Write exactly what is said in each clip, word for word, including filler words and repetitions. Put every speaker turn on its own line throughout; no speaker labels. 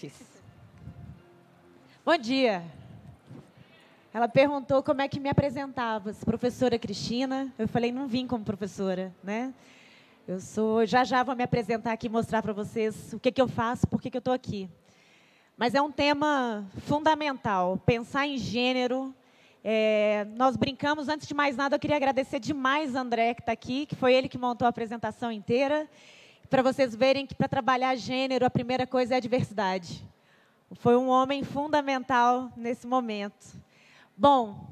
Fiz. Bom dia. Ela perguntou como é que me apresentava, se professora Cristina. Eu falei, não vim como professora, né? Eu sou, já já vou me apresentar aqui e mostrar para vocês o que, que eu faço, por que, que eu estou aqui. Mas é um tema fundamental, pensar em gênero. É, nós brincamos, antes de mais nada, eu queria agradecer demais a André, que está aqui, que foi ele que montou a apresentação inteira, para vocês verem que, para trabalhar gênero, a primeira coisa é a diversidade. Foi um homem fundamental nesse momento. Bom,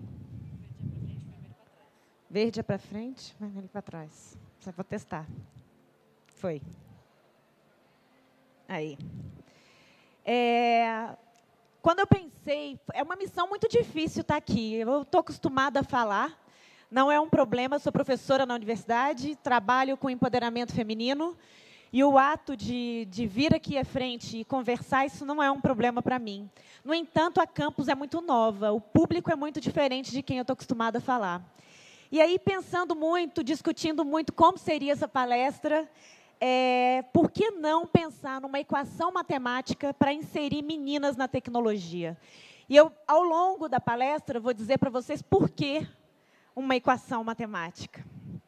verde é para frente, vermelho para trás. Só vou testar. Foi. Aí. É... Quando eu pensei, é uma missão muito difícil estar aqui. Eu estou acostumada a falar, não é um problema, sou professora na universidade, trabalho com empoderamento feminino, e o ato de, de vir aqui à frente e conversar, isso não é um problema para mim. No entanto, a campus é muito nova, o público é muito diferente de quem eu estou acostumada a falar. E aí, pensando muito, discutindo muito como seria essa palestra, É, por que não pensar numa equação matemática para inserir meninas na tecnologia? E eu, ao longo da palestra, vou dizer para vocês por que uma equação matemática.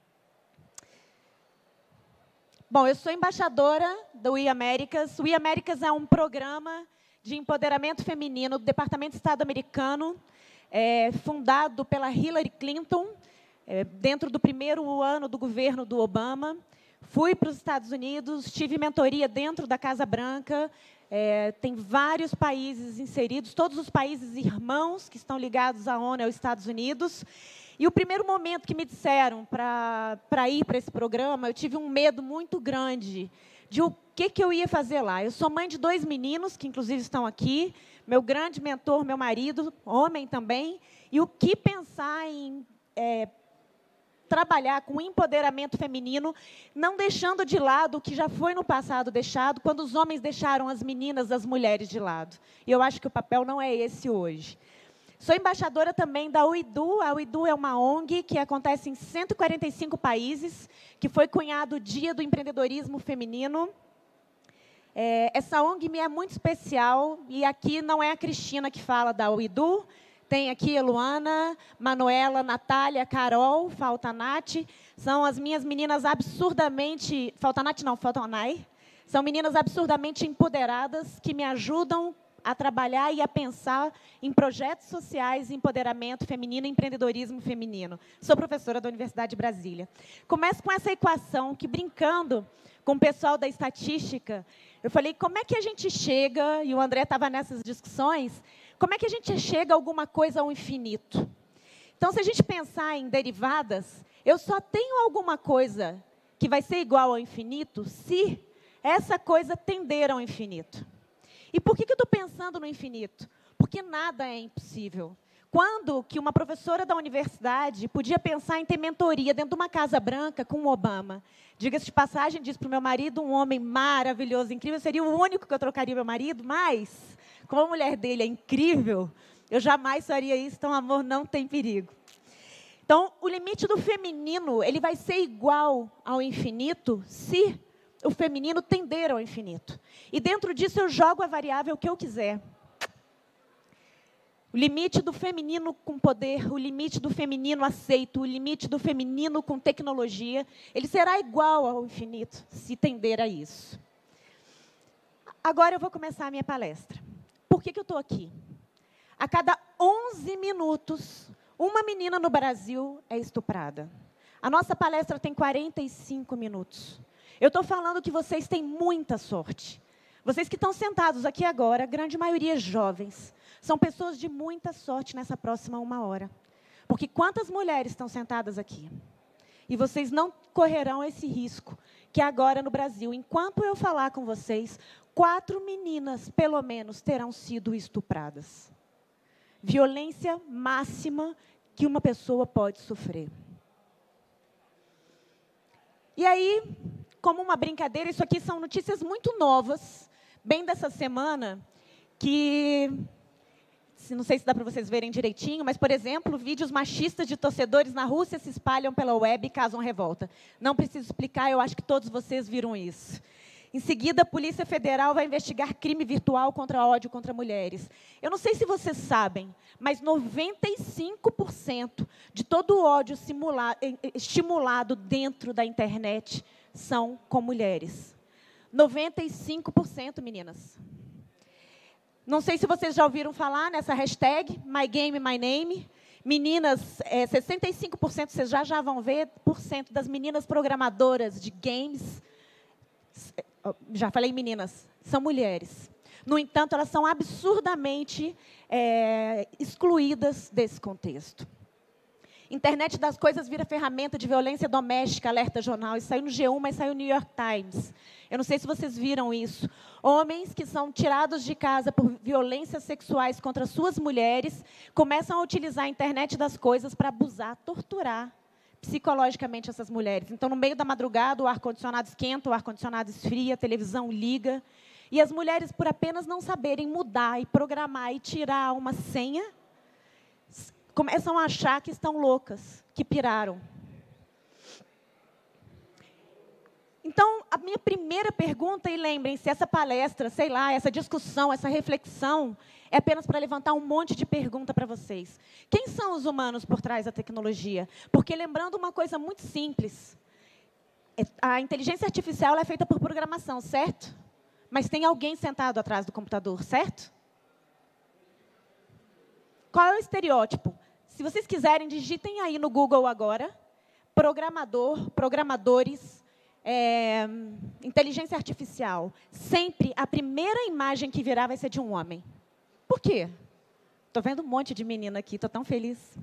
Bom, eu sou embaixadora do iAméricas. O iAméricas é um programa de empoderamento feminino do Departamento de Estado americano, é, fundado pela Hillary Clinton, é, dentro do primeiro ano do governo do Obama. Fui para os Estados Unidos, tive mentoria dentro da Casa Branca, é, tem vários países inseridos, todos os países irmãos que estão ligados à ONU e aos Estados Unidos. E o primeiro momento que me disseram para para ir para esse programa, eu tive um medo muito grande de o que, que eu ia fazer lá. Eu sou mãe de dois meninos, que inclusive estão aqui, meu grande mentor, meu marido, homem também, e o que pensar em... É, trabalhar com empoderamento feminino, não deixando de lado o que já foi no passado deixado, quando os homens deixaram as meninas, as mulheres de lado. E eu acho que o papel não é esse hoje. Sou embaixadora também da U I D U. A U I D U é uma O N G que acontece em cento e quarenta e cinco países, que foi cunhado o Dia do Empreendedorismo Feminino. É, essa O N G me é muito especial, e aqui não é a Cristina que fala da U I D U, tem aqui a Luana, Manuela, Natália, Carol, falta a Nath. São as minhas meninas absurdamente... Falta a Nath não, falta a Nai. São meninas absurdamente empoderadas que me ajudam a trabalhar e a pensar em projetos sociais, empoderamento feminino e empreendedorismo feminino. Sou professora da Universidade de Brasília. Começo com essa equação que, brincando com o pessoal da estatística, eu falei, como é que a gente chega, e o André estava nessas discussões, como é que a gente chega a alguma coisa ao infinito? Então, se a gente pensar em derivadas, eu só tenho alguma coisa que vai ser igual ao infinito se essa coisa tender ao infinito. E por que que eu estou pensando no infinito? Porque nada é impossível. Quando que uma professora da universidade podia pensar em ter mentoria dentro de uma Casa Branca com o Obama? Diga-se de passagem, disse para o meu marido, um homem maravilhoso, incrível, seria o único que eu trocaria meu marido, mas, como a mulher dele é incrível, eu jamais faria isso, então amor não tem perigo. Então, o limite do feminino, ele vai ser igual ao infinito se o feminino tender ao infinito. E dentro disso eu jogo a variável que eu quiser. O limite do feminino com poder, o limite do feminino aceito, o limite do feminino com tecnologia, ele será igual ao infinito, se tender a isso. Agora eu vou começar a minha palestra. Por que que eu estou aqui? A cada onze minutos, uma menina no Brasil é estuprada. A nossa palestra tem quarenta e cinco minutos. Eu estou falando que vocês têm muita sorte. Vocês que estão sentados aqui agora, a grande maioria jovens, são pessoas de muita sorte nessa próxima uma hora. Porque quantas mulheres estão sentadas aqui? E vocês não correrão esse risco, que agora no Brasil, enquanto eu falar com vocês, quatro meninas, pelo menos, terão sido estupradas. Violência máxima que uma pessoa pode sofrer. E aí, como uma brincadeira, isso aqui são notícias muito novas, bem dessa semana, que, não sei se dá para vocês verem direitinho, mas, por exemplo, vídeos machistas de torcedores na Rússia se espalham pela web e causam revolta. Não preciso explicar, eu acho que todos vocês viram isso. Em seguida, a Polícia Federal vai investigar crime virtual contra ódio contra mulheres. Eu não sei se vocês sabem, mas noventa e cinco por cento de todo o ódio simula- estimulado dentro da internet são com mulheres. noventa e cinco por cento, meninas. Não sei se vocês já ouviram falar nessa hashtag, My Game, My Name. Meninas, é, sessenta e cinco por cento, vocês já, já vão ver, por cento das meninas programadoras de games, já falei meninas, são mulheres. No entanto, elas são absurdamente é, excluídas desse contexto. Internet das coisas vira ferramenta de violência doméstica, alerta jornal. Isso saiu no G um, mas saiu no New York Times. Eu não sei se vocês viram isso. Homens que são tirados de casa por violências sexuais contra suas mulheres começam a utilizar a internet das coisas para abusar, torturar psicologicamente essas mulheres. Então, no meio da madrugada, o ar-condicionado esquenta, o ar-condicionado esfria, a televisão liga. E as mulheres, por apenas não saberem mudar e programar e tirar uma senha, começam a achar que estão loucas, que piraram. Então, a minha primeira pergunta, e lembrem-se, essa palestra, sei lá, essa discussão, essa reflexão, é apenas para levantar um monte de pergunta para vocês. Quem são os humanos por trás da tecnologia? Porque, lembrando uma coisa muito simples, a inteligência artificial ela é feita por programação, certo? Mas tem alguém sentado atrás do computador, certo? Qual é o estereótipo? Se vocês quiserem, digitem aí no Google agora, programador, programadores, é, inteligência artificial. Sempre a primeira imagem que virar vai ser de um homem. Por quê? Estou vendo um monte de menina aqui, estou tão feliz.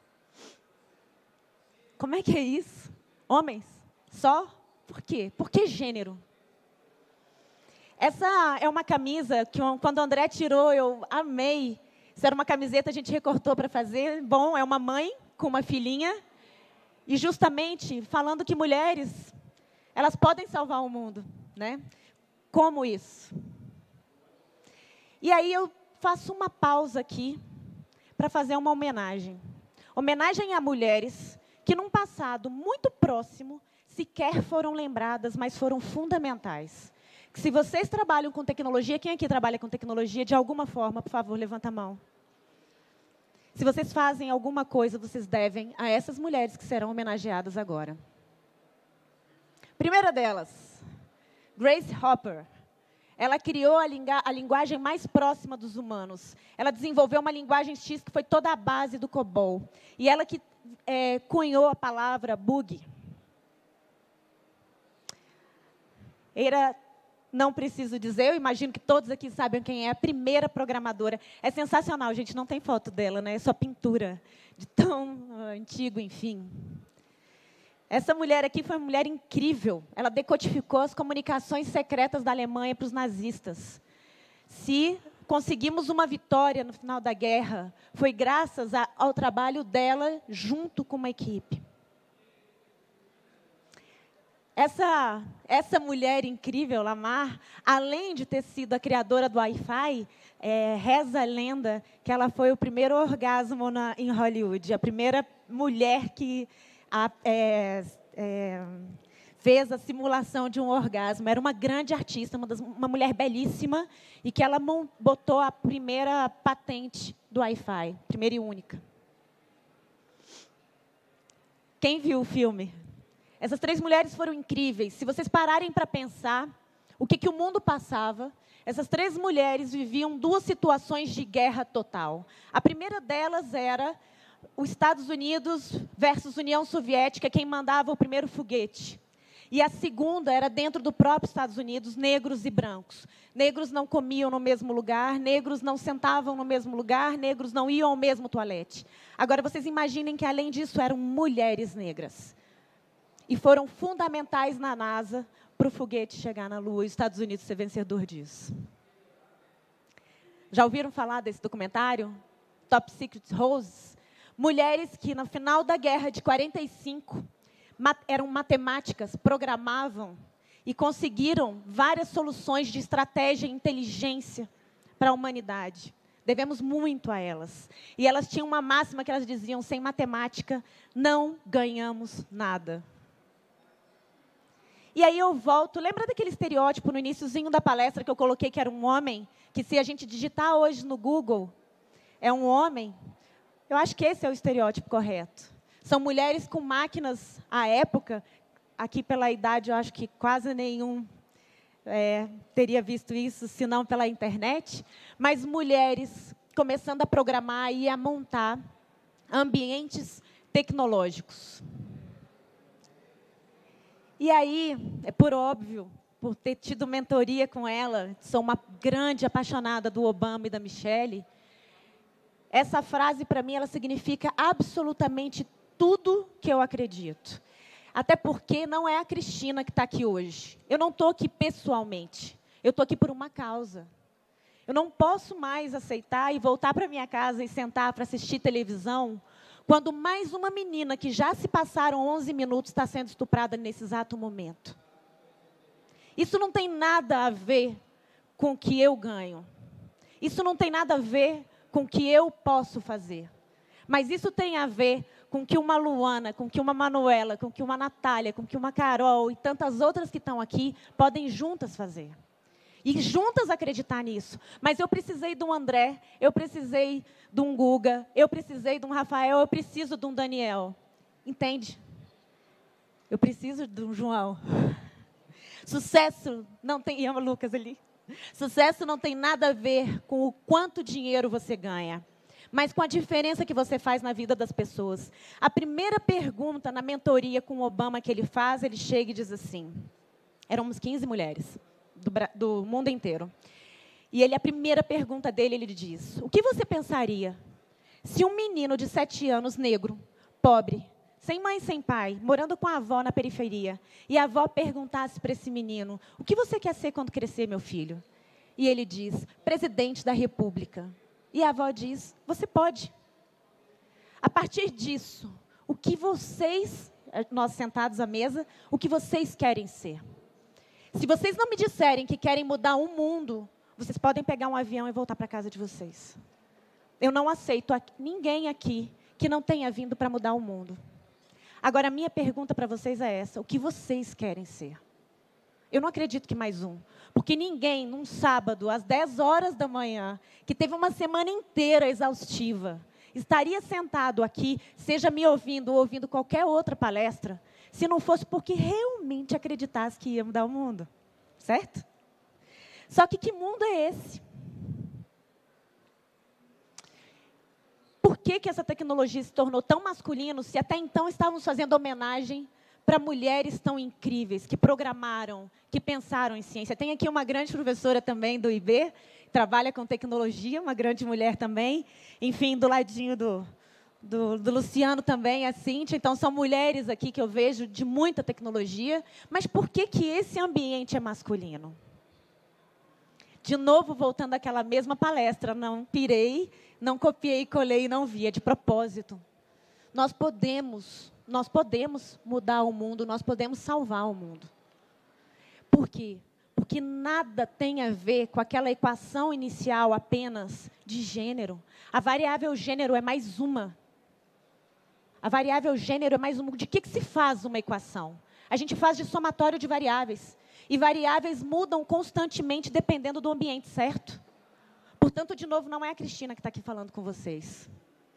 Como é que é isso? Homens? Só? Por quê? Por que gênero? Essa é uma camisa que, quando o André tirou, eu amei. Isso era uma camiseta, a gente recortou para fazer. Bom, é uma mãe com uma filhinha. E justamente falando que mulheres, elas podem salvar o mundo, né? Como isso? E aí eu faço uma pausa aqui para fazer uma homenagem. Homenagem a mulheres que, num passado muito próximo, sequer foram lembradas, mas foram fundamentais. Se vocês trabalham com tecnologia, quem aqui trabalha com tecnologia de alguma forma, por favor, levanta a mão. Se vocês fazem alguma coisa, vocês devem a essas mulheres que serão homenageadas agora. Primeira delas, Grace Hopper. Ela criou a, lingu a linguagem mais próxima dos humanos. Ela desenvolveu uma linguagem X que foi toda a base do COBOL. E ela que é, cunhou a palavra bug. Era... Não preciso dizer, eu imagino que todos aqui sabem quem é a primeira programadora. É sensacional, gente, não tem foto dela, né? É só pintura, de tão uh, antigo, enfim. Essa mulher aqui foi uma mulher incrível. Ela decodificou as comunicações secretas da Alemanha para os nazistas. Se conseguimos uma vitória no final da guerra, foi graças a, ao trabalho dela junto com uma equipe. Essa, essa mulher incrível, Lamar, além de ter sido a criadora do Wi-Fi, é, reza a lenda que ela foi o primeiro orgasmo na, em Hollywood, a primeira mulher que a, é, é, fez a simulação de um orgasmo. Era uma grande artista, uma, das, uma mulher belíssima, e que ela botou a primeira patente do Wi-Fi, primeira e única. Quem viu o filme? Essas três mulheres foram incríveis. Se vocês pararem para pensar o que, que o mundo passava, essas três mulheres viviam duas situações de guerra total. A primeira delas era os Estados Unidos versus União Soviética, quem mandava o primeiro foguete. E a segunda era dentro do próprio Estados Unidos, negros e brancos. Negros não comiam no mesmo lugar, negros não sentavam no mesmo lugar, negros não iam ao mesmo toalete. Agora, vocês imaginem que, além disso, eram mulheres negras. E foram fundamentais na NASA para o foguete chegar na Lua e os Estados Unidos ser vencedor disso. Já ouviram falar desse documentário? Top Secret Roses? Mulheres que, no final da guerra de quarenta e cinco, mat- eram matemáticas, programavam e conseguiram várias soluções de estratégia e inteligência para a humanidade. Devemos muito a elas. E elas tinham uma máxima que elas diziam: sem matemática, não ganhamos nada. E aí eu volto, lembra daquele estereótipo no iniciozinho da palestra que eu coloquei que era um homem? Que se a gente digitar hoje no Google, é um homem? Eu acho que esse é o estereótipo correto. São mulheres com máquinas, à época, aqui pela idade, eu acho que quase nenhum é, teria visto isso, se não pela internet, mas mulheres começando a programar e a montar ambientes tecnológicos. E aí, é por óbvio, por ter tido mentoria com ela, sou uma grande apaixonada do Obama e da Michelle, essa frase, para mim, ela significa absolutamente tudo que eu acredito. Até porque não é a Cristina que está aqui hoje. Eu não estou aqui pessoalmente. Eu estou aqui por uma causa. Eu não posso mais aceitar e voltar para minha casa e sentar para assistir televisão quando mais uma menina que já se passaram onze minutos está sendo estuprada nesse exato momento. Isso não tem nada a ver com o que eu ganho. Isso não tem nada a ver com o que eu posso fazer. Mas isso tem a ver com que uma Luana, com que uma Manuela, com que uma Natália, com que uma Carol e tantas outras que estão aqui podem juntas fazer. E juntas acreditar nisso. Mas eu precisei de um André, eu precisei de um Guga, eu precisei de um Rafael, eu preciso de um Daniel. Entende? Eu preciso de um João. Sucesso não tem... E ama Lucas ali. Sucesso não tem nada a ver com o quanto dinheiro você ganha, mas com a diferença que você faz na vida das pessoas. A primeira pergunta na mentoria com o Obama que ele faz, ele chega e diz assim, éramos quinze mulheres do, do mundo inteiro. E ele, a primeira pergunta dele, ele diz, o que você pensaria se um menino de sete anos, negro, pobre, sem mãe e sem pai, morando com a avó na periferia, e a avó perguntasse para esse menino, o que você quer ser quando crescer, meu filho? E ele diz, presidente da República. E a avó diz, você pode. A partir disso, o que vocês, nós sentados à mesa, o que vocês querem ser? Se vocês não me disserem que querem mudar o mundo, vocês podem pegar um avião e voltar para a casa de vocês. Eu não aceito aqui, ninguém aqui que não tenha vindo para mudar o mundo. Agora, a minha pergunta para vocês é essa, o que vocês querem ser? Eu não acredito que mais um. Porque ninguém, num sábado, às dez horas da manhã, que teve uma semana inteira exaustiva, estaria sentado aqui, seja me ouvindo ou ouvindo qualquer outra palestra, se não fosse porque realmente acreditasse que ia mudar o mundo. Certo? Só que que mundo é esse? Por que que essa tecnologia se tornou tão masculina, se até então estávamos fazendo homenagem para mulheres tão incríveis, que programaram, que pensaram em ciência? Tem aqui uma grande professora também do I B, trabalha com tecnologia, uma grande mulher também. Enfim, do ladinho do, do, do Luciano também, a Cíntia. Então, são mulheres aqui que eu vejo de muita tecnologia. Mas por que que esse ambiente é masculino? De novo, voltando àquela mesma palestra, não pirei, não copiei, colei, não vi, é de propósito. Nós podemos... Nós podemos mudar o mundo, nós podemos salvar o mundo. Por quê? Porque nada tem a ver com aquela equação inicial apenas de gênero. A variável gênero é mais uma. A variável gênero é mais uma. De que que se faz uma equação? A gente faz de somatório de variáveis. E variáveis mudam constantemente dependendo do ambiente, certo? Portanto, de novo, não é a Cristina que está aqui falando com vocês.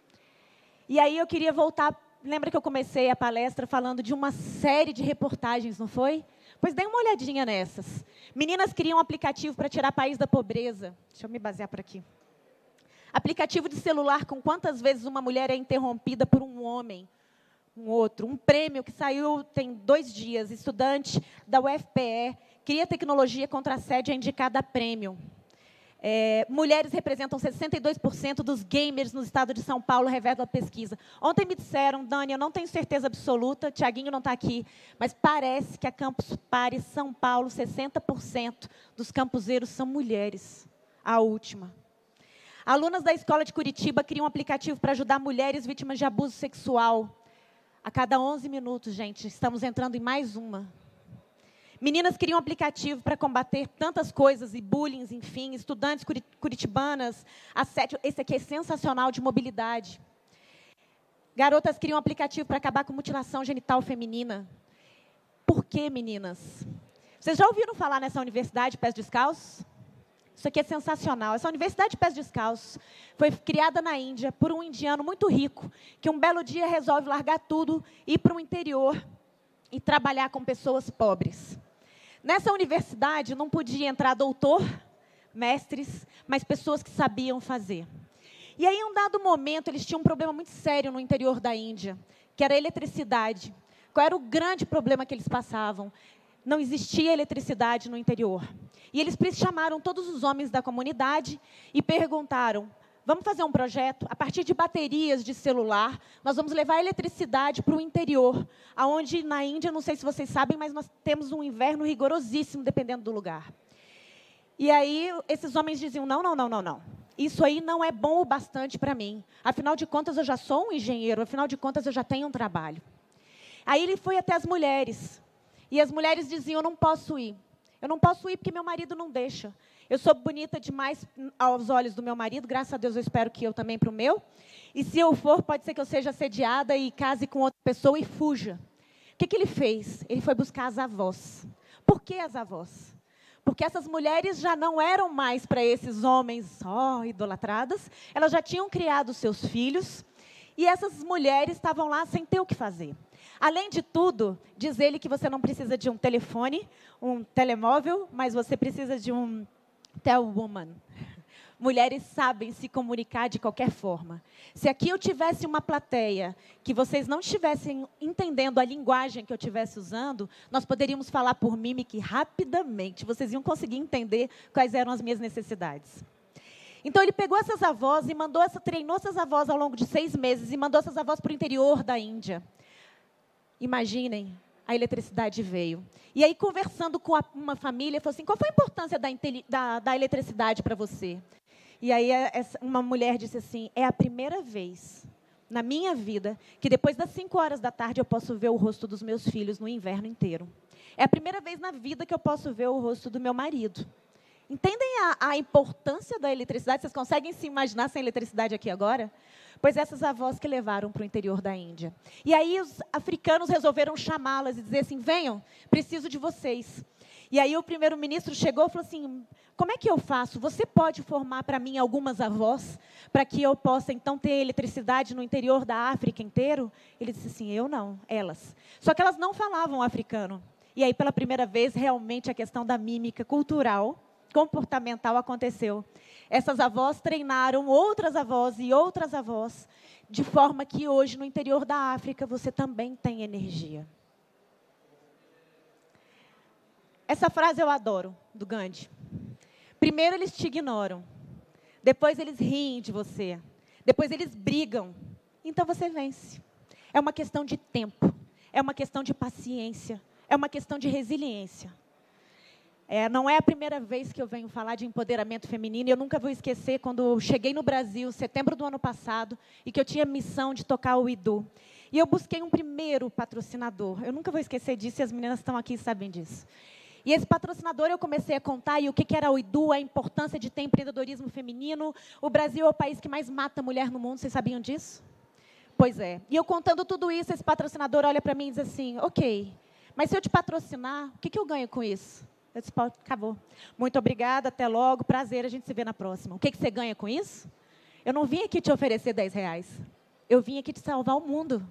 E aí eu queria voltar... Lembra que eu comecei a palestra falando de uma série de reportagens, não foi? Pois dê uma olhadinha nessas. Meninas criam um aplicativo para tirar o país da pobreza. Deixa eu me basear por aqui. Aplicativo de celular com quantas vezes uma mulher é interrompida por um homem, um outro. Um prêmio que saiu tem dois dias. Estudante da U F P E cria tecnologia contra assédio e é indicada a prêmio. É, mulheres representam sessenta e dois por cento dos gamers no estado de São Paulo, revela a pesquisa. Ontem me disseram, Dani, eu não tenho certeza absoluta, Tiaguinho não está aqui, mas parece que a Campus Party São Paulo, sessenta por cento dos campuseiros são mulheres. A última. Alunas da escola de Curitiba criam um aplicativo para ajudar mulheres vítimas de abuso sexual. A cada onze minutos, gente, estamos entrando em mais uma. Meninas criam um aplicativo para combater tantas coisas, e bullying, enfim, estudantes curitibanas, assédio. Esse aqui é sensacional, de mobilidade. Garotas criam um aplicativo para acabar com mutilação genital feminina. Por quê, meninas? Vocês já ouviram falar nessa Universidade de Pés Descalços? Isso aqui é sensacional. Essa Universidade de Pés Descalços foi criada na Índia por um indiano muito rico, que um belo dia resolve largar tudo, ir para o interior e trabalhar com pessoas pobres. Nessa universidade não podia entrar doutor, mestres, mas pessoas que sabiam fazer. E aí, em um dado momento, eles tinham um problema muito sério no interior da Índia, que era a eletricidade. Qual era o grande problema que eles passavam? Não existia eletricidade no interior. E eles chamaram todos os homens da comunidade e perguntaram, vamos fazer um projeto, a partir de baterias de celular, nós vamos levar a eletricidade para o interior, onde na Índia, não sei se vocês sabem, mas nós temos um inverno rigorosíssimo, dependendo do lugar. E aí, esses homens diziam, não, não, não, não, não. Isso aí não é bom o bastante para mim. Afinal de contas, eu já sou um engenheiro, afinal de contas, eu já tenho um trabalho. Aí ele foi até as mulheres. E as mulheres diziam, eu não posso ir. Eu não posso ir porque meu marido não deixa. Eu sou bonita demais aos olhos do meu marido, graças a Deus eu espero que eu também para o meu. E se eu for, pode ser que eu seja assediada e case com outra pessoa e fuja. O que, que ele fez? Ele foi buscar as avós. Por que as avós? Porque essas mulheres já não eram mais para esses homens oh, idolatradas, elas já tinham criado seus filhos, e essas mulheres estavam lá sem ter o que fazer. Além de tudo, diz ele que você não precisa de um telefone, um telemóvel, mas você precisa de um tell-woman. Mulheres sabem se comunicar de qualquer forma. Se aqui eu tivesse uma plateia que vocês não estivessem entendendo a linguagem que eu estivesse usando, nós poderíamos falar por mímica rapidamente. Vocês iam conseguir entender quais eram as minhas necessidades. Então, ele pegou essas avós e mandou essa, treinou essas avós ao longo de seis meses e mandou essas avós para o interior da Índia. Imaginem, a eletricidade veio. E aí, conversando com a, uma família, falou assim, qual foi a importância da, da, da eletricidade para você? E aí, essa, uma mulher disse assim, é a primeira vez na minha vida que depois das cinco horas da tarde eu posso ver o rosto dos meus filhos no inverno inteiro. É a primeira vez na vida que eu posso ver o rosto do meu marido. Entendem a, a importância da eletricidade? Vocês conseguem se imaginar sem eletricidade aqui agora? Pois essas avós que levaram para o interior da Índia. E aí os africanos resolveram chamá-las e dizer assim, venham, preciso de vocês. E aí o primeiro-ministro chegou e falou assim, como é que eu faço? Você pode formar para mim algumas avós, para que eu possa então ter eletricidade no interior da África inteiro? Ele disse assim, eu não, elas. Só que elas não falavam africano. E aí pela primeira vez, realmente a questão da mímica cultural, comportamental aconteceu. Essas avós treinaram outras avós e outras avós, de forma que hoje, no interior da África, você também tem energia. Essa frase eu adoro, do Gandhi. Primeiro eles te ignoram, depois eles riem de você, depois eles brigam, então você vence. É uma questão de tempo, é uma questão de paciência, é uma questão de resiliência. É, não é a primeira vez que eu venho falar de empoderamento feminino, e eu nunca vou esquecer quando eu cheguei no Brasil, setembro do ano passado, e que eu tinha a missão de tocar o I D U. E eu busquei um primeiro patrocinador. Eu nunca vou esquecer disso, e as meninas estão aqui e sabem disso. E esse patrocinador eu comecei a contar, e o que, que era o I D U, a importância de ter empreendedorismo feminino. O Brasil é o país que mais mata mulher no mundo, vocês sabiam disso? Pois é. E eu contando tudo isso, esse patrocinador olha para mim e diz assim, ok, mas se eu te patrocinar, o que, que eu ganho com isso? Eu disse, pode, acabou. Muito obrigada, até logo, prazer, a gente se vê na próxima. O que, que você ganha com isso? Eu não vim aqui te oferecer dez reais. Eu vim aqui te salvar o mundo.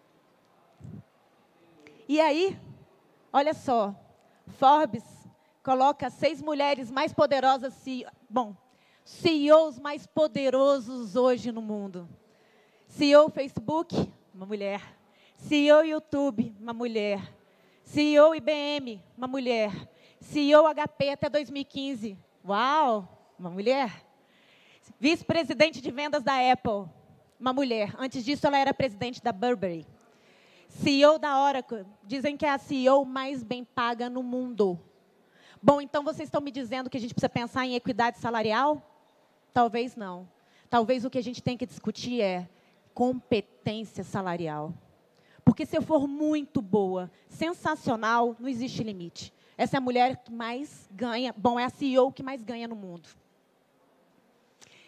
E aí, olha só, Forbes coloca seis mulheres mais poderosas, bom, C E Os mais poderosos hoje no mundo. C E O Facebook, uma mulher. C E O YouTube, uma mulher. C E O I B M, uma mulher. C E O H P até dois mil e quinze. Uau, uma mulher. Vice-presidente de vendas da Apple, uma mulher. Antes disso, ela era presidente da Burberry. C E O da Oracle, dizem que é a C E O mais bem paga no mundo. Bom, então vocês estão me dizendo que a gente precisa pensar em equidade salarial? Talvez não. Talvez o que a gente tem que discutir é competência salarial. Porque se eu for muito boa, sensacional, não existe limite. Essa é a mulher que mais ganha, bom, é a C E O que mais ganha no mundo.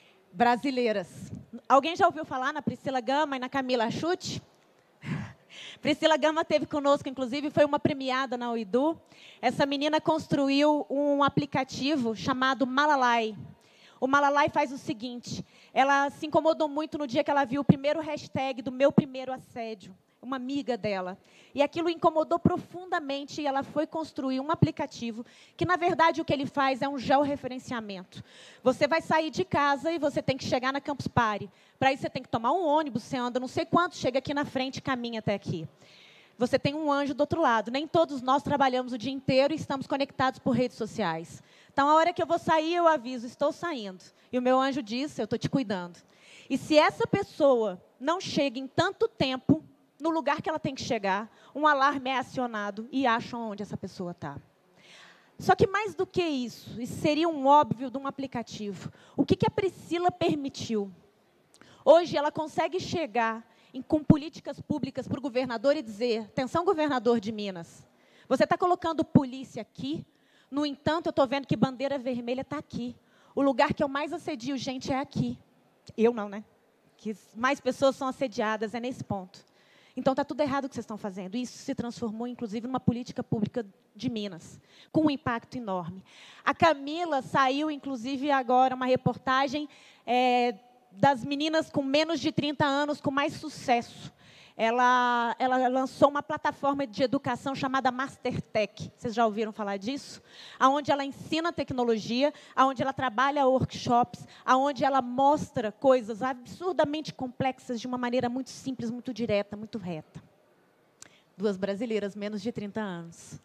Brasileiras. Alguém já ouviu falar na Priscila Gama e na Camila Chute? Priscila Gama esteve conosco, inclusive, foi uma premiada na Oidu. Essa menina construiu um aplicativo chamado Malalai. O Malalai faz o seguinte, ela se incomodou muito no dia que ela viu o primeiro hashtag do meu primeiro assédio, uma amiga dela. E aquilo incomodou profundamente e ela foi construir um aplicativo que, na verdade, o que ele faz é um georreferenciamento. Você vai sair de casa e você tem que chegar na Campus Party. Para isso, você tem que tomar um ônibus, você anda não sei quanto, chega aqui na frente e caminha até aqui. Você tem um anjo do outro lado. Nem todos nós trabalhamos o dia inteiro e estamos conectados por redes sociais. Então, a hora que eu vou sair, eu aviso, estou saindo. E o meu anjo diz, eu estou te cuidando. E se essa pessoa não chega em tanto tempo no lugar que ela tem que chegar, um alarme é acionado e acham onde essa pessoa está. Só que mais do que isso, isso seria um óbvio de um aplicativo. O que, que a Priscila permitiu? Hoje ela consegue chegar em, com políticas públicas para o governador e dizer, atenção, governador de Minas, você está colocando polícia aqui, no entanto, eu estou vendo que bandeira vermelha está aqui. O lugar que eu mais assedio gente é aqui. Eu não, né? Que mais pessoas são assediadas, é nesse ponto. Então, está tudo errado o que vocês estão fazendo. Isso se transformou, inclusive, numa política pública de Minas, com um impacto enorme. A Camila saiu, inclusive, agora, uma reportagem é, das meninas com menos de trinta anos com mais sucesso. Ela, ela lançou uma plataforma de educação chamada MasterTech. Vocês já ouviram falar disso? Onde ela ensina tecnologia, onde ela trabalha workshops, onde ela mostra coisas absurdamente complexas de uma maneira muito simples, muito direta, muito reta. Duas brasileiras, menos de trinta anos.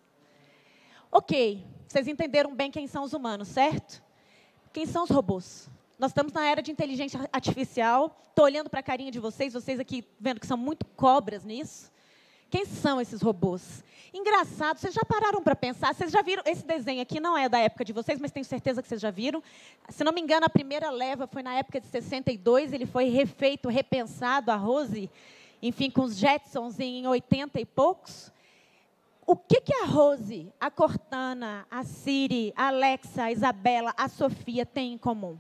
Ok, vocês entenderam bem quem são os humanos, certo? Quem são os robôs? Nós estamos na era de inteligência artificial. Estou olhando para a carinha de vocês, vocês aqui vendo que são muito cobras nisso. Quem são esses robôs? Engraçado, vocês já pararam para pensar? Vocês já viram? Esse desenho aqui não é da época de vocês, mas tenho certeza que vocês já viram. Se não me engano, a primeira leva foi na época de sessenta e dois, ele foi refeito, repensado, a Rose, enfim, com os Jetsons em oitenta e poucos. O que, que a Rose, a Cortana, a Siri, a Alexa, a Isabela, a Sofia têm em comum?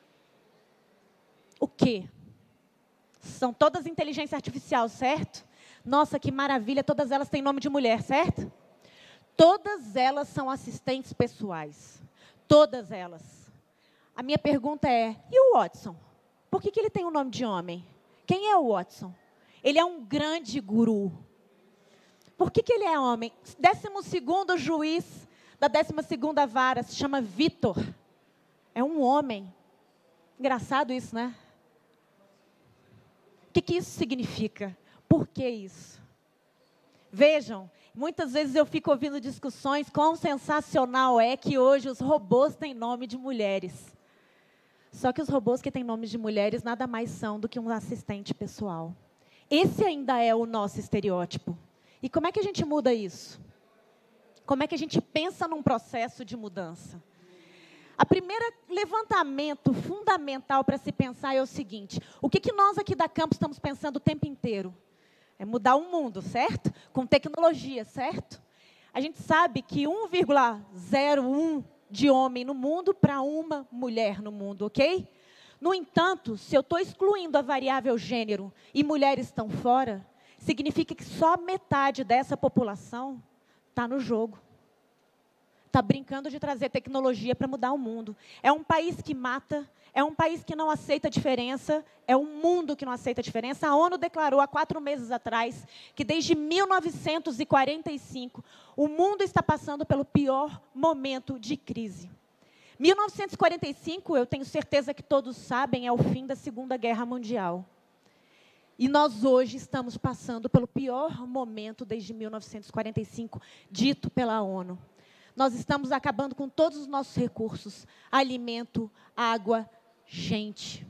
O quê? São todas inteligência artificial, certo? Nossa, que maravilha, todas elas têm nome de mulher, certo? Todas elas são assistentes pessoais. Todas elas. A minha pergunta é, e o Watson? Por que, que ele tem um nome de homem? Quem é o Watson? Ele é um grande guru. Por que, que ele é homem? Décimo segundo juiz da décima segunda vara se chama Vitor. É um homem. Engraçado isso, né? O que, que isso significa? Por que isso? Vejam, muitas vezes eu fico ouvindo discussões, quão sensacional é que hoje os robôs têm nome de mulheres. Só que os robôs que têm nomes de mulheres nada mais são do que um assistente pessoal. Esse ainda é o nosso estereótipo. E como é que a gente muda isso? Como é que a gente pensa num processo de mudança? A primeira levantamento fundamental para se pensar é o seguinte, o que, que nós aqui da Campus estamos pensando o tempo inteiro? É mudar o mundo, certo? Com tecnologia, certo? A gente sabe que um vírgula zero um de homem no mundo para uma mulher no mundo, ok? No entanto, se eu estou excluindo a variável gênero e mulheres estão fora, significa que só metade dessa população está no jogo. Está brincando de trazer tecnologia para mudar o mundo. É um país que mata, é um país que não aceita diferença, é um mundo que não aceita diferença. A ONU declarou há quatro meses atrás que desde mil novecentos e quarenta e cinco o mundo está passando pelo pior momento de crise. mil novecentos e quarenta e cinco, eu tenho certeza que todos sabem, é o fim da Segunda Guerra Mundial. E nós hoje estamos passando pelo pior momento desde mil novecentos e quarenta e cinco, dito pela ONU. Nós estamos acabando com todos os nossos recursos, alimento, água, gente.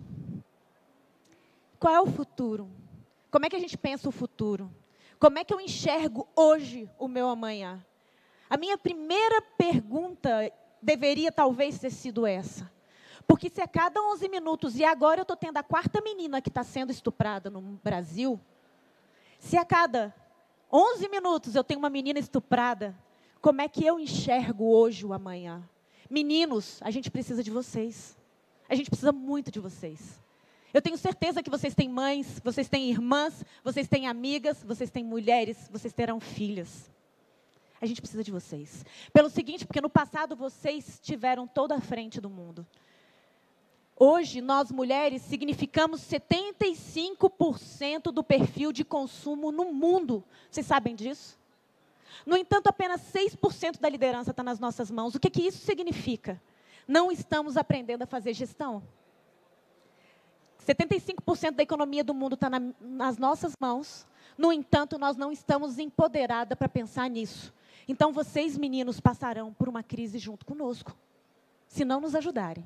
Qual é o futuro? Como é que a gente pensa o futuro? Como é que eu enxergo hoje o meu amanhã? A minha primeira pergunta deveria talvez ter sido essa. Porque se a cada onze minutos, e agora eu estou tendo a quarta menina que está sendo estuprada no Brasil, se a cada onze minutos eu tenho uma menina estuprada, como é que eu enxergo hoje o amanhã? Meninos, a gente precisa de vocês. A gente precisa muito de vocês. Eu tenho certeza que vocês têm mães, vocês têm irmãs, vocês têm amigas, vocês têm mulheres, vocês terão filhas. A gente precisa de vocês. Pelo seguinte, porque no passado vocês tiveram toda a frente do mundo. Hoje, nós mulheres significamos setenta e cinco por cento do perfil de consumo no mundo. Vocês sabem disso? No entanto, apenas seis por cento da liderança está nas nossas mãos. O que, que isso significa? Não estamos aprendendo a fazer gestão. setenta e cinco por cento da economia do mundo está na, nas nossas mãos. No entanto, nós não estamos empoderadas para pensar nisso. Então, vocês, meninos, passarão por uma crise junto conosco, se não nos ajudarem.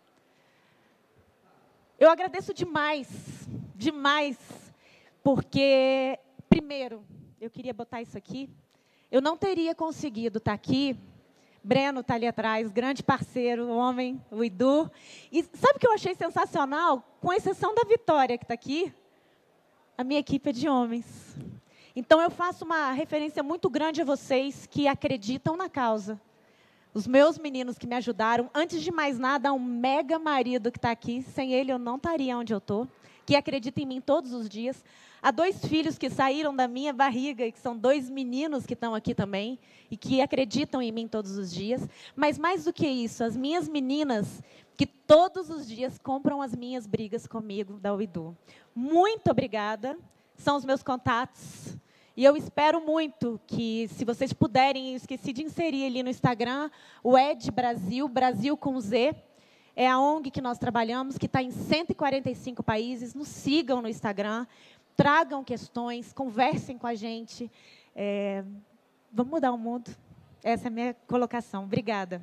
Eu agradeço demais, demais, porque, primeiro, eu queria botar isso aqui. Eu não teria conseguido estar aqui. Breno está ali atrás, grande parceiro, homem, o Edu. E sabe o que eu achei sensacional? Com exceção da Vitória, que está aqui, a minha equipe é de homens. Então, eu faço uma referência muito grande a vocês que acreditam na causa. Os meus meninos que me ajudaram, antes de mais nada, há um mega marido que está aqui. Sem ele, eu não estaria onde eu estou. Que acredita em mim todos os dias. Há dois filhos que saíram da minha barriga, e que são dois meninos que estão aqui também, e que acreditam em mim todos os dias. Mas, mais do que isso, as minhas meninas, que todos os dias compram as minhas brigas comigo, da U I D U. Muito obrigada. São os meus contatos. E eu espero muito que, se vocês puderem, eu esqueci de inserir ali no Instagram, o Ed Brasil, Brasil com Z, é a O N G que nós trabalhamos, que está em cento e quarenta e cinco países. Nos sigam no Instagram, tragam questões, conversem com a gente. É, vamos mudar o mundo. Essa é a minha colocação. Obrigada.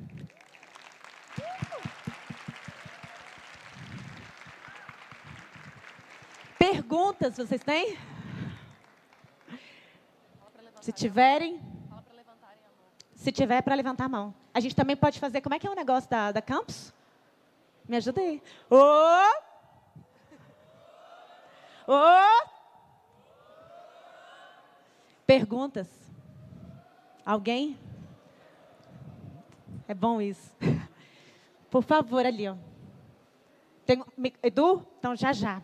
Perguntas vocês têm? Se tiverem. Se tiver, para levantar a mão. A gente também pode fazer. Como é que é o negócio da, da Campus? Me ajuda aí. Ô! Ô! Perguntas? Alguém? É bom isso. Por favor, ali, ó. Tem, Edu? Então, já, já.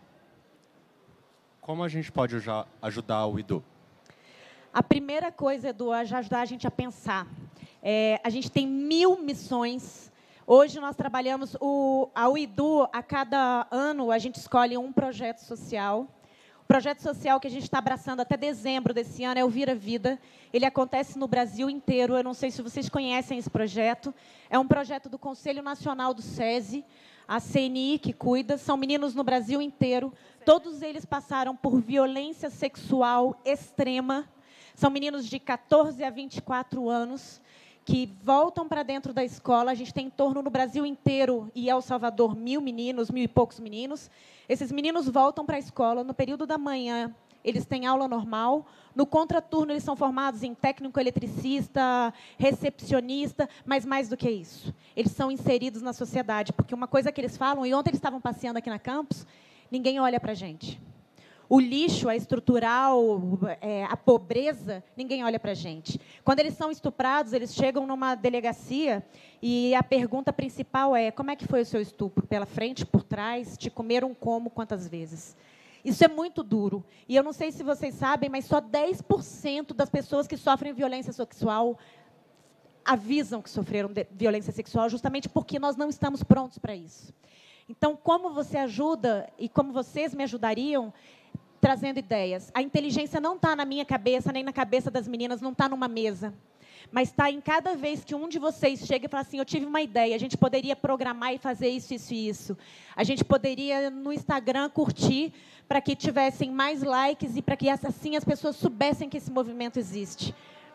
Como a gente pode ajudar o Edu?
A primeira coisa, Edu, é ajudar a gente a pensar. É, a gente tem mil missões. Hoje nós trabalhamos, o, a U I D U, a cada ano, a gente escolhe um projeto social. O projeto social que a gente está abraçando até dezembro desse ano é o Vira Vida. Ele acontece no Brasil inteiro. Eu não sei se vocês conhecem esse projeto. É um projeto do Conselho Nacional do SESI, a C N I que cuida. São meninos no Brasil inteiro. Todos eles passaram por violência sexual extrema. São meninos de quatorze a vinte e quatro anos que voltam para dentro da escola. A gente tem em torno no Brasil inteiro e El Salvador mil meninos, mil e poucos meninos. Esses meninos voltam para a escola. No período da manhã, eles têm aula normal. No contraturno, eles são formados em técnico eletricista, recepcionista, mas mais do que isso. Eles são inseridos na sociedade, porque uma coisa que eles falam, e ontem eles estavam passeando aqui na campus, ninguém olha para a gente. O lixo, a estrutural, é, a pobreza, ninguém olha para a gente. Quando eles são estuprados, eles chegam numa delegacia e a pergunta principal é: como é que foi o seu estupro? Pela frente, por trás? Te comeram como? Quantas vezes? Isso é muito duro. E eu não sei se vocês sabem, mas só dez por cento das pessoas que sofrem violência sexual avisam que sofreram violência sexual, justamente porque nós não estamos prontos para isso. Então, como você ajuda e como vocês me ajudariam trazendo ideias? A inteligência não está na minha cabeça, nem na cabeça das meninas, não está numa mesa. Mas está em cada vez que um de vocês chega e fala assim: eu tive uma ideia, a gente poderia programar e fazer isso, isso e isso. A gente poderia, no Instagram, curtir para que tivessem mais likes e para que, assim, as pessoas soubessem que esse movimento existe.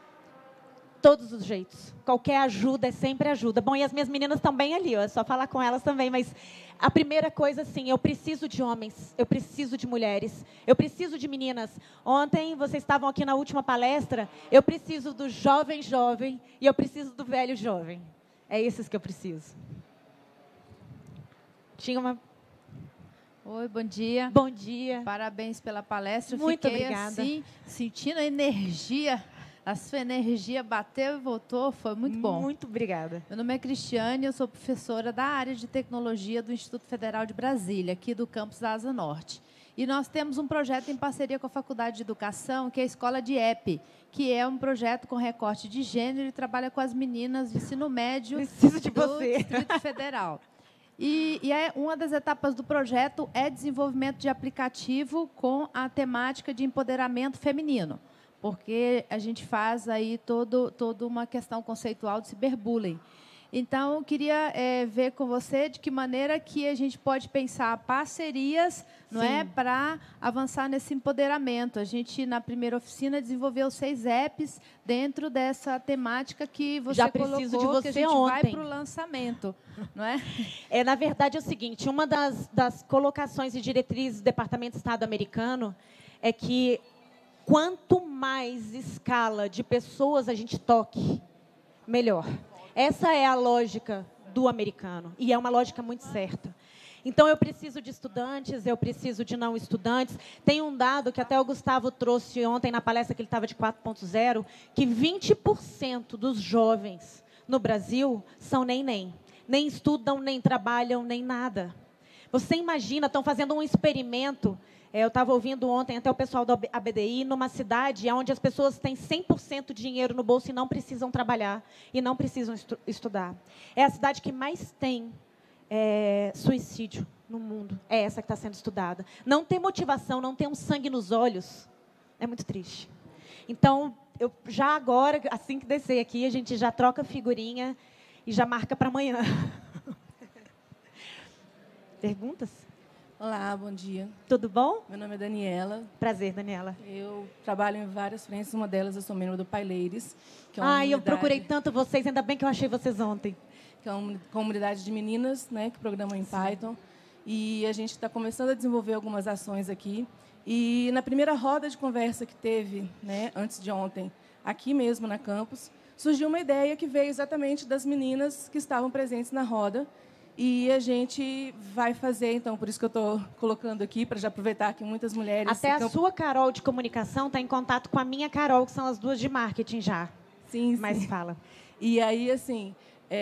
Todos os jeitos. Qualquer ajuda é sempre ajuda. Bom, e as minhas meninas estão bem ali, ó, é só falar com elas também. Mas a primeira coisa, assim, eu preciso de homens, eu preciso de mulheres, eu preciso de meninas. Ontem, vocês estavam aqui na última palestra, eu preciso do jovem jovem e eu preciso do velho jovem. É esses que eu preciso. Tinha uma...
Oi, bom dia.
Bom dia.
Parabéns pela palestra. Eu
Muito
fiquei,
obrigada.
Assim, sentindo a energia A sua energia bateu e voltou, foi muito bom.
Muito obrigada.
Meu nome é Cristiane, eu sou professora da área de tecnologia do Instituto Federal de Brasília, aqui do campus da Asa Norte. E nós temos um projeto em parceria com a Faculdade de Educação, que é a Escola de E P, que é um projeto com recorte de gênero e trabalha com as meninas de ensino médio
Preciso de
do
você.
Distrito Federal. E, e é, uma das etapas do projeto é desenvolvimento de aplicativo com a temática de empoderamento feminino, porque a gente faz aí todo, toda uma questão conceitual de ciberbullying. Então, eu queria é, ver com você de que maneira que a gente pode pensar parcerias, não é, para avançar nesse empoderamento. A gente, na primeira oficina, desenvolveu seis apps dentro dessa temática que você
Já
colocou,
preciso de você
que a gente
ontem.
vai para o lançamento, não é?
É, na verdade, é o seguinte, uma das, das colocações e diretrizes do Departamento de Estado americano é que quanto mais escala de pessoas a gente toque, melhor. Essa é a lógica do americano, e é uma lógica muito certa. Então, eu preciso de estudantes, eu preciso de não estudantes. Tem um dado que até o Gustavo trouxe ontem na palestra, que ele estava de quatro ponto zero, que vinte por cento dos jovens no Brasil são nem-nem. Nem estudam, nem trabalham, nem nada. Você imagina, estão fazendo um experimento. Eu estava ouvindo ontem até o pessoal do A B D I, numa cidade onde as pessoas têm cem por cento de dinheiro no bolso e não precisam trabalhar, e não precisam estu estudar. É a cidade que mais tem é, suicídio no mundo. É essa que está sendo estudada. Não ter motivação, não ter um sangue nos olhos, é muito triste. Então, eu já agora, assim que descer aqui, a gente já troca figurinha e já marca para amanhã. Perguntas?
Olá, bom dia.
Tudo bom?
Meu nome é Daniela.
Prazer, Daniela.
Eu trabalho em várias frentes, uma delas eu sou membro do Paileires, que é uma
Ai,
comunidade,
eu procurei tanto vocês, ainda bem que eu achei vocês ontem.
que é uma comunidade de meninas, né, que programam em Sim. Python. E a gente está começando a desenvolver algumas ações aqui. E na primeira roda de conversa que teve, né, antes de ontem, aqui mesmo na campus, surgiu uma ideia que veio exatamente das meninas que estavam presentes na roda. E a gente vai fazer, então, por isso que eu estou colocando aqui, para já aproveitar que muitas mulheres...
Até a
campo...
sua Carol de comunicação está em contato com a minha Carol, que são as duas de marketing já.
Sim, sim.
Mas fala.
E aí, assim,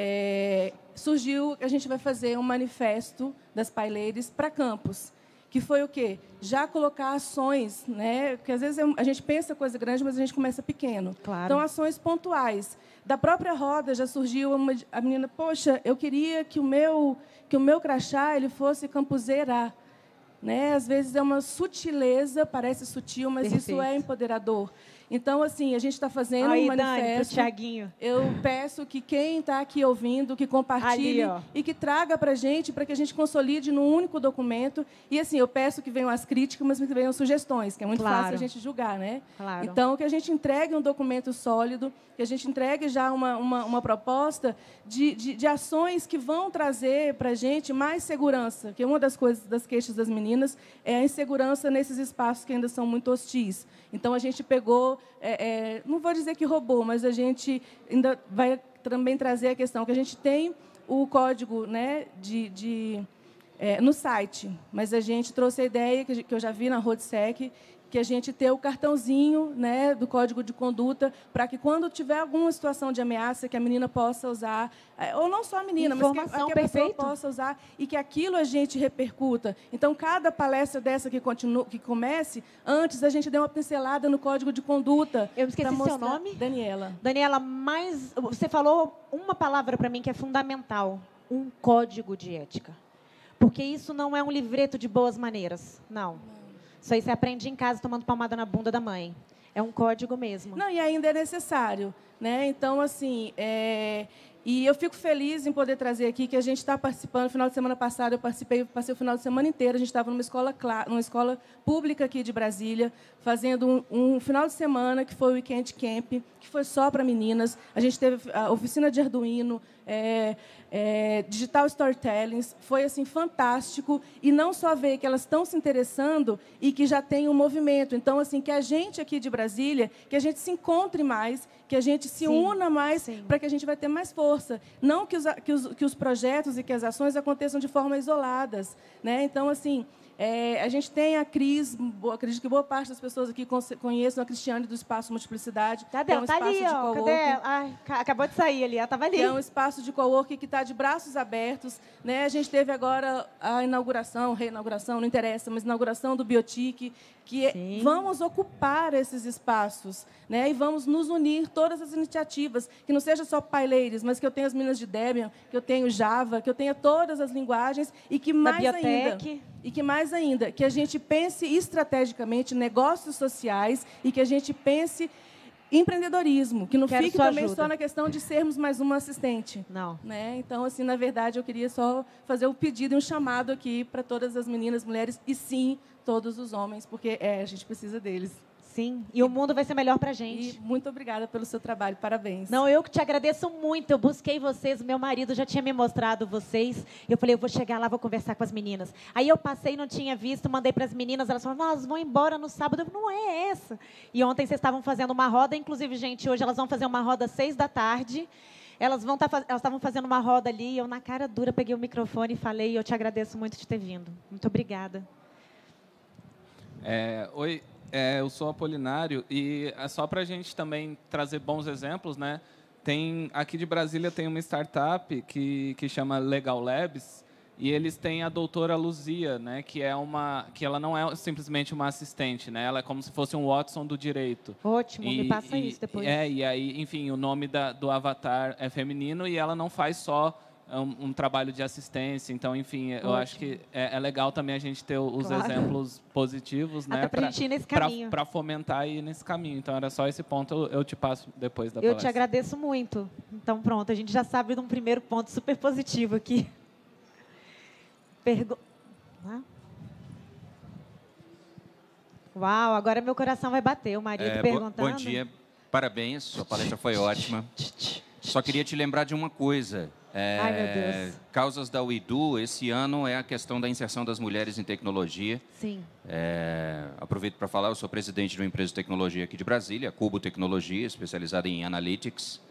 é... surgiu que a gente vai fazer um manifesto das Paileires para campus, que foi o quê? Já colocar ações, né? Porque às vezes a gente pensa coisa grande, mas a gente começa pequeno.
Claro.
Então, ações pontuais. Da própria roda já surgiu uma, a menina, poxa, eu queria que o meu, que o meu crachá ele fosse campuseira. Né? Às vezes é uma sutileza, parece sutil, mas
Perfeito.
Isso é empoderador. Então, assim, a gente está fazendo
Aí,
um manifesto.
Dani, Thiaguinho.
Eu peço que quem está aqui ouvindo, que compartilhe
Ali,
e que traga para a gente, para que a gente consolide num único documento. E, assim, eu peço que venham as críticas, mas que venham sugestões, que é muito
Claro.
fácil a gente julgar, né?
Claro.
Então, que a gente entregue um documento sólido, que a gente entregue já uma, uma, uma proposta de, de, de ações que vão trazer para a gente mais segurança, que uma das coisas, das queixas das meninas é a insegurança nesses espaços que ainda são muito hostis. Então, a gente pegou, é, é, não vou dizer que roubou, mas a gente ainda vai também trazer a questão que a gente tem o código, né, de, de, é, no site, mas a gente trouxe a ideia, que eu já vi na RoadSec, que a gente ter o cartãozinho, né, do código de conduta, para que, quando tiver alguma situação de ameaça, que a menina possa usar, ou não só a menina,
Informação,
mas que, que a pessoa
perfeito.
possa usar, e que aquilo a gente repercuta. Então, cada palestra dessa que, continue, que comece, antes a gente dê uma pincelada no código de conduta.
Eu esqueci
mostrar...
seu nome?
Daniela.
Daniela, mais, você falou uma palavra para mim que é fundamental, um código de ética. Porque isso não é um livreto de boas maneiras, não. Isso aí você aprende em casa, tomando palmada na bunda da mãe. É um código mesmo.
Não, e ainda é necessário. Né? Então, assim, é... e eu fico feliz em poder trazer aqui que a gente está participando. No final de semana passado, eu participei, passei o final de semana inteiro. A gente estava numa escola, numa escola pública aqui de Brasília, fazendo um, um final de semana que foi o Weekend Camp, que foi só para meninas. A gente teve a oficina de Arduino, é, é, Digital Storytelling. Foi assim fantástico. E não só ver que elas estão se interessando e que já tem um movimento. Então, assim, que a gente aqui de Brasília, que a gente se encontre mais, que a gente se
Sim,
una mais,
sim.
para que a gente vai ter mais força. Não que os, que, os, que os projetos e que as ações aconteçam de forma isoladas. Né? Então, assim, É, a gente tem a Cris, boa, acredito que boa parte das pessoas aqui conheçam a Cristiane do Espaço Multiplicidade.
Cadê?
É um
Tá ali, ó. Cadê? Ai, acabou de sair ali, ela estava ali.
Que é um espaço de coworking que está de braços abertos. Né? A gente teve agora a inauguração, reinauguração, não interessa, mas inauguração do Biotique, que Sim. vamos ocupar esses espaços, né? E vamos nos unir, todas as iniciativas, que não seja só PyLadies, mas que eu tenha as meninas de Debian, que eu tenha Java, que eu tenha todas as linguagens, e que mais ainda, e que mais ainda, que a gente pense estrategicamente negócios sociais e que a gente pense empreendedorismo, que não
Quero
fique também
ajuda.
só na questão de sermos mais uma assistente.
Não.
Né? Então, assim, na verdade, eu queria só fazer um pedido e um chamado aqui para todas as meninas, mulheres, e sim, todos os homens, porque é, a gente precisa deles.
Sim, e o mundo vai ser melhor para a gente.
E muito obrigada pelo seu trabalho, parabéns.
Não, eu que te agradeço muito. Eu busquei vocês, meu marido já tinha me mostrado vocês. Eu falei, eu vou chegar lá, vou conversar com as meninas. Aí eu passei, não tinha visto, mandei para as meninas, elas falaram, nós vamos embora no sábado. Eu falei, não é essa. E ontem vocês estavam fazendo uma roda, inclusive, gente, hoje elas vão fazer uma roda às seis da tarde. Elas vão tá, elas estavam fazendo uma roda ali, eu na cara dura peguei o microfone e falei, eu te agradeço muito de ter vindo. Muito obrigada.
É, oi. É, eu sou Apolinário e é só para a gente também trazer bons exemplos, né? Tem, aqui de Brasília tem uma startup que, que chama Legal Labs e eles têm a doutora Luzia, né? Que é uma, que ela não é simplesmente uma assistente, né? Ela é como se fosse um Watson do direito.
Ótimo,
e,
me passa
e,
isso depois.
É, e aí, enfim, o nome da, do avatar é feminino e ela não faz só Um, um trabalho de assistência. Então, enfim, eu Ótimo. acho que é, é legal também a gente ter os claro. exemplos positivos,
Até
né,
para
fomentar e ir nesse caminho. Então, era só esse ponto, eu, eu te passo depois da
eu
palestra.
Eu te agradeço muito. Então, pronto, a gente já sabe de um primeiro ponto super positivo aqui. Pergu... Ah. Uau, agora meu coração vai bater. O marido
é,
perguntando.
Bom dia, parabéns, sua palestra foi ótima. Só queria te lembrar de uma coisa. É,
Ai, meu Deus.
Causas da U I D U, esse ano é a questão da inserção das mulheres em tecnologia.
Sim.
É, aproveito para falar, eu sou presidente de uma empresa de tecnologia aqui de Brasília, Cubo Tecnologia, especializada em Analytics.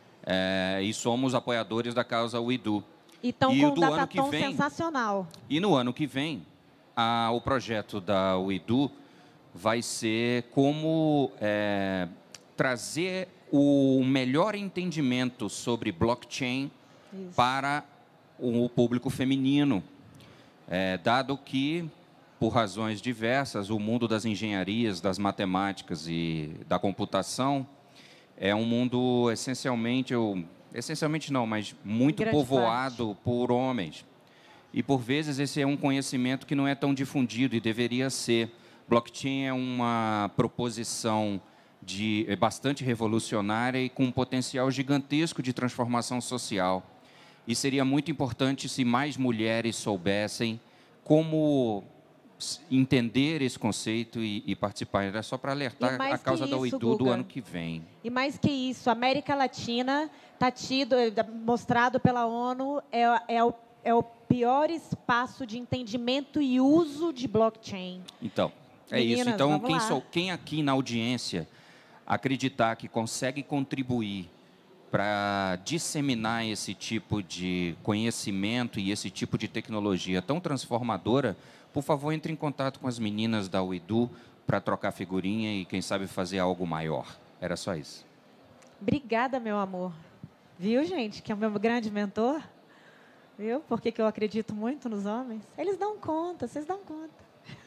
É, e somos apoiadores da causa U I D U.
E estão com um datatom sensacional.
E no ano que vem, a, o projeto da U I D U vai ser como é, trazer o melhor entendimento sobre blockchain Isso. para o público feminino, é, dado que, por razões diversas, o mundo das engenharias, das matemáticas e da computação é um mundo essencialmente, ou, essencialmente não, mas muito povoado parte. por homens. E, por vezes, esse é um conhecimento que não é tão difundido e deveria ser. Blockchain é uma proposição de, é bastante revolucionária e com um potencial gigantesco de transformação social. E seria muito importante se mais mulheres soubessem como entender esse conceito e, e participar. Era só para alertar a causa isso, da U I D U Guga, do ano que vem.
E mais que isso, a América Latina está tido, mostrado pela ONU, é, é, o, é o pior espaço de entendimento e uso de blockchain.
Então, é Meninas, isso. Então, quem, sou, quem aqui na audiência acreditar que consegue contribuir para disseminar esse tipo de conhecimento e esse tipo de tecnologia tão transformadora, por favor, entre em contato com as meninas da U I D U para trocar figurinha e, quem sabe, fazer algo maior. Era só isso.
Obrigada, meu amor. Viu, gente, que é o meu grande mentor? Viu? Por que que eu acredito muito nos homens? Eles dão conta, vocês dão conta.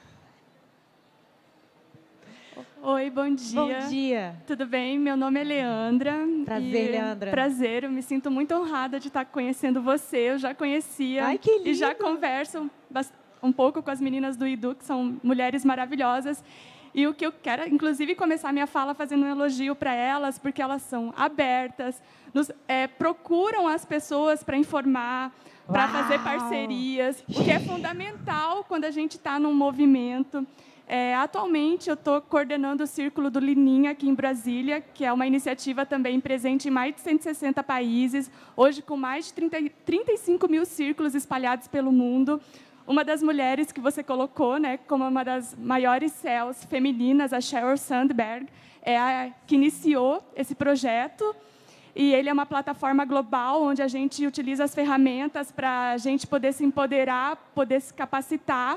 Oi, bom dia.
Bom dia.
Tudo bem? Meu nome é Leandra.
Prazer, Leandra.
Prazer, eu me sinto muito honrada de estar conhecendo você. Eu já conhecia.
Ai, que lindo.
E já converso um pouco com as meninas do I D U, que são mulheres maravilhosas. E o que eu quero, inclusive, começar minha fala fazendo um elogio para elas, porque elas são abertas, nos, é, procuram as pessoas para informar, para fazer parcerias, o que é fundamental quando a gente está num movimento. É, atualmente, eu estou coordenando o Círculo do Lininha aqui em Brasília, que é uma iniciativa também presente em mais de cento e sessenta países, hoje com mais de trinta, trinta e cinco mil círculos espalhados pelo mundo. Uma das mulheres que você colocou, né, como uma das maiores C E Os femininas, a Sheryl Sandberg, é a que iniciou esse projeto. E ele é uma plataforma global, onde a gente utiliza as ferramentas para a gente poder se empoderar, poder se capacitar,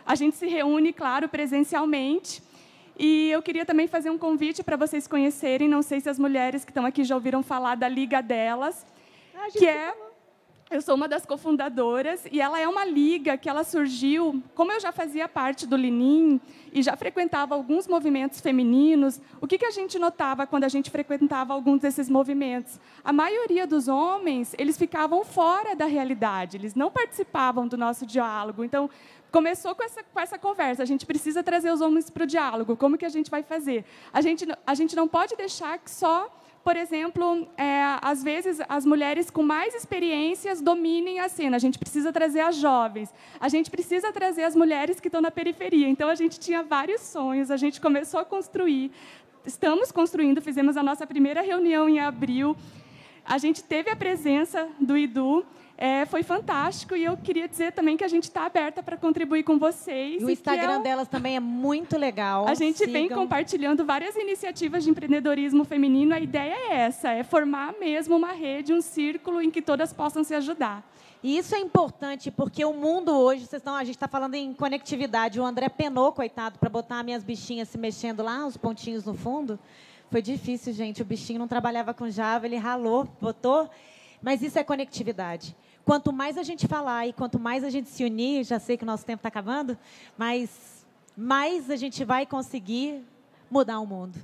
A gente se reúne, claro, presencialmente. E eu queria também fazer um convite para vocês conhecerem, não sei se as mulheres que estão aqui já ouviram falar da Liga Delas, ah, que é... Eu sou uma das cofundadoras, e ela é uma liga que ela surgiu, como eu já fazia parte do Linim e já frequentava alguns movimentos femininos, o que, que a gente notava quando a gente frequentava alguns desses movimentos? A maioria dos homens, eles ficavam fora da realidade, eles não participavam do nosso diálogo. Então, começou com essa, com essa conversa, a gente precisa trazer os homens para o diálogo, como que a gente vai fazer? A gente, a gente não pode deixar que só... Por exemplo, é, às vezes, as mulheres com mais experiências dominem a cena. A gente precisa trazer as jovens. A gente precisa trazer as mulheres que estão na periferia. Então, a gente tinha vários sonhos. A gente começou a construir. Estamos construindo. Fizemos a nossa primeira reunião em abril. A gente teve a presença do I D U. É, foi fantástico, e eu queria dizer também que a gente está aberta para contribuir com vocês.
E o Instagram é um... delas também é muito legal.
A gente Sigam. vem compartilhando várias iniciativas de empreendedorismo feminino. A ideia é essa, é formar mesmo uma rede, um círculo em que todas possam se ajudar.
E isso é importante, porque o mundo hoje, vocês estão, a gente está falando em conectividade, o André penou, coitado, para botar minhas bichinhas se mexendo lá, os pontinhos no fundo. Foi difícil, gente, o bichinho não trabalhava com Java, ele ralou, botou, mas isso é conectividade. Quanto mais a gente falar e quanto mais a gente se unir, já sei que o nosso tempo está acabando, mas mais a gente vai conseguir mudar o mundo.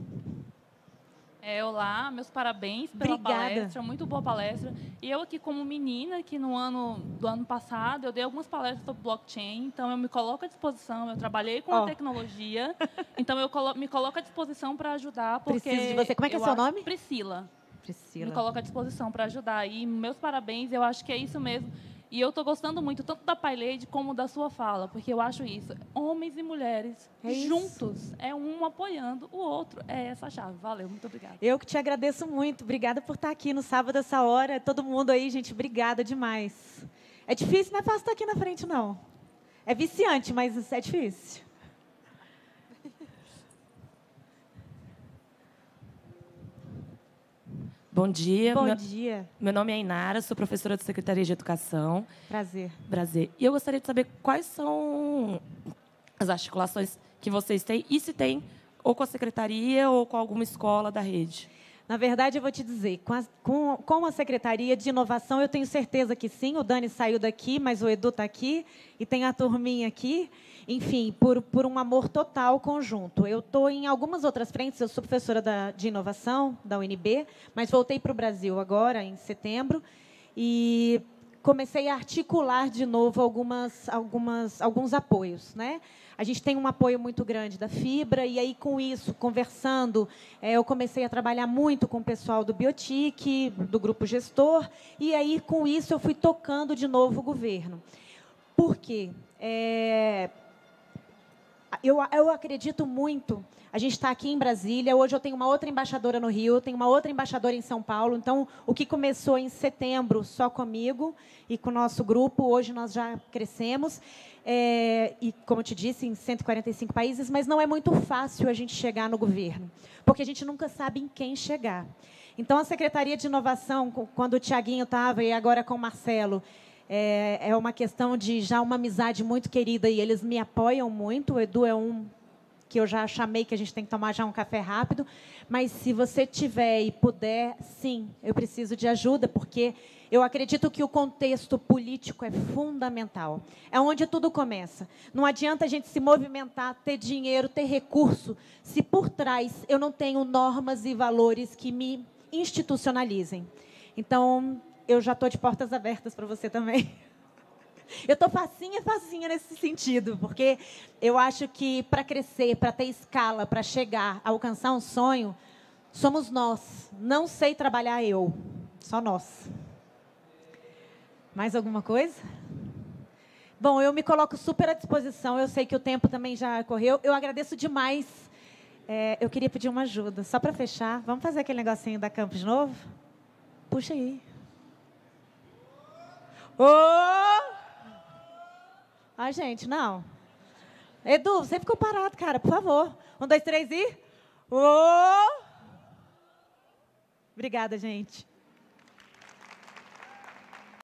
É, olá, meus parabéns pela
Obrigada.
palestra, muito boa palestra. E eu aqui como menina, que no ano do ano passado, eu dei algumas palestras sobre blockchain, então eu me coloco à disposição, eu trabalhei com oh. a tecnologia, então eu colo me coloco à disposição para ajudar. Porque
Preciso de você. Como é que é seu nome?
Priscila.
Priscila.
Me coloco à disposição para ajudar. E meus parabéns, eu acho que é isso mesmo. E eu estou gostando muito, tanto da PaiLady como da sua fala, porque eu acho isso. Homens e mulheres é juntos, é um apoiando o outro. É essa a chave. Valeu, muito obrigada.
Eu que te agradeço muito. Obrigada por estar aqui no sábado, essa hora. Todo mundo aí, gente, obrigada demais. É difícil, não é fácil estar aqui na frente, não. É viciante, mas é difícil.
Bom dia.
Bom
meu,
dia.
Meu nome é Inara, sou professora de Secretaria de Educação.
Prazer.
Prazer. E eu gostaria de saber quais são as articulações que vocês têm, e se tem, ou com a Secretaria ou com alguma escola da rede.
Na verdade, eu vou te dizer, com a, com, com a Secretaria de Inovação, eu tenho certeza que sim. O Dani saiu daqui, mas o Edu está aqui, e tem a turminha aqui. Enfim, por, por um amor total conjunto. Eu estou em algumas outras frentes, eu sou professora da, de inovação, da U N B, mas voltei para o Brasil agora, em setembro, e comecei a articular de novo algumas, algumas, alguns apoios, né? A gente tem um apoio muito grande da Fibra, e aí, com isso, conversando, é, eu comecei a trabalhar muito com o pessoal do Biotic, do Grupo Gestor, e aí, com isso, eu fui tocando de novo o governo. Por quê? É... Eu, eu acredito muito. A gente está aqui em Brasília. Hoje eu tenho uma outra embaixadora no Rio, tenho uma outra embaixadora em São Paulo. Então, o que começou em setembro só comigo e com o nosso grupo, hoje nós já crescemos. É, e, como eu te disse, em cento e quarenta e cinco países, mas não é muito fácil a gente chegar no governo, porque a gente nunca sabe em quem chegar. Então, a Secretaria de Inovação, quando o Tiaguinho estava, e agora com o Marcelo, É, é uma questão de já uma amizade muito querida, e eles me apoiam muito. O Edu é um que eu já chamei, que a gente tem que tomar já um café rápido. Mas, se você tiver e puder, sim, eu preciso de ajuda, porque eu acredito que o contexto político é fundamental. É onde tudo começa. Não adianta a gente se movimentar, ter dinheiro, ter recurso, se por trás eu não tenho normas e valores que me institucionalizem. Então, eu já estou de portas abertas para você também. Eu estou facinha, facinha nesse sentido, porque eu acho que, para crescer, para ter escala, para chegar, a alcançar um sonho, somos nós. Não sei trabalhar eu, só nós. Mais alguma coisa? Bom, eu me coloco super à disposição. Eu sei que o tempo também já correu. Eu agradeço demais. É, eu queria pedir uma ajuda, só para fechar. Vamos fazer aquele negocinho da Campus de novo? Puxa aí. Oh! Ai, gente, não. Edu, você ficou parado, cara, por favor. Um, dois, três e... Oh! Obrigada, gente.